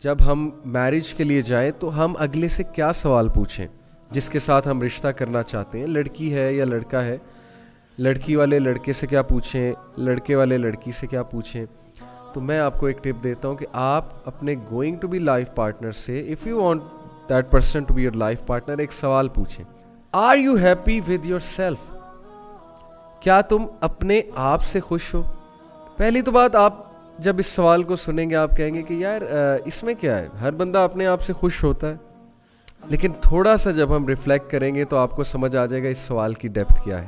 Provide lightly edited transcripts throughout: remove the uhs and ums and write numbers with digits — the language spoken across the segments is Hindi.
जब हम मैरिज के लिए जाएं तो हम अगले से क्या सवाल पूछें जिसके साथ हम रिश्ता करना चाहते हैं। लड़की है या लड़का है, लड़की वाले लड़के से क्या पूछें, लड़के वाले लड़की से क्या पूछें। तो मैं आपको एक टिप देता हूं कि आप अपने going to be life partner से, if you want that person to be your life partner, एक सवाल पूछें, are you happy with yourself? क्या तुम अपने आप से खुश हो? पहली तो बात, आप जब इस सवाल को सुनेंगे आप कहेंगे कि यार इसमें क्या है, हर बंदा अपने आप से खुश होता है। लेकिन थोड़ा सा जब हम रिफ्लेक्ट करेंगे तो आपको समझ आ जाएगा इस सवाल की डेप्थ क्या है।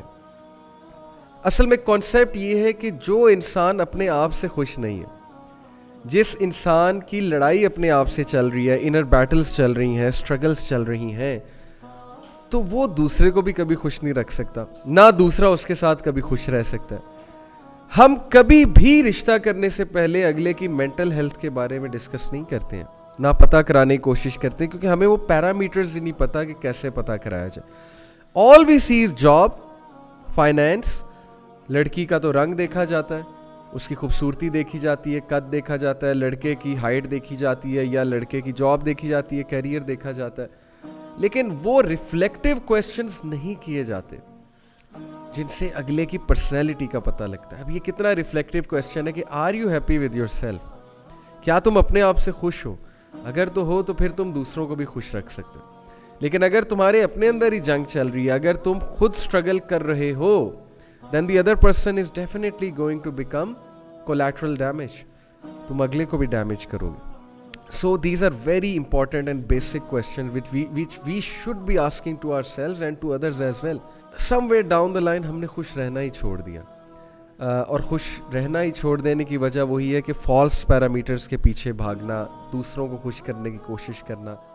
असल में कॉन्सेप्ट ये है कि जो इंसान अपने आप से खुश नहीं है, जिस इंसान की लड़ाई अपने आप से चल रही है, इनर बैटल्स चल रही हैं, स्ट्रगल्स चल रही हैं, तो वो दूसरे को भी कभी खुश नहीं रख सकता, ना दूसरा उसके साथ कभी खुश रह सकता है। हम कभी भी रिश्ता करने से पहले अगले की मेंटल हेल्थ के बारे में डिस्कस नहीं करते हैं, ना पता कराने की कोशिश करते हैं, क्योंकि हमें वो पैरामीटर्स ही नहीं पता कि कैसे पता कराया जाए। All we see is job, finance. लड़की का तो रंग देखा जाता है, उसकी खूबसूरती देखी जाती है, कद देखा जाता है, लड़के की हाइट देखी जाती है, या लड़के की जॉब देखी जाती है, करियर देखा जाता है। लेकिन वो रिफ्लेक्टिव क्वेश्चंस नहीं किए जाते जिनसे अगले की पर्सनैलिटी का पता लगता है। अब ये कितना रिफ्लेक्टिव क्वेश्चन है कि are you happy with yourself? क्या तुम अपने आप से खुश हो? अगर तो हो तो फिर तुम दूसरों को भी खुश रख सकते हो। लेकिन अगर तुम्हारे अपने अंदर ही जंग चल रही है, अगर तुम खुद स्ट्रगल कर रहे हो, then the other person is definitely going to become collateral damage. तुम अगले को भी डैमेज करोगे। So these are very important and basic questions which we should be asking to ourselves and to others as well. Somewhere down the line हमने खुश रहना ही छोड़ दिया, और खुश रहना ही छोड़ देने की वजह वही है कि फॉल्स पैरामीटर्स के पीछे भागना, दूसरों को खुश करने की कोशिश करना,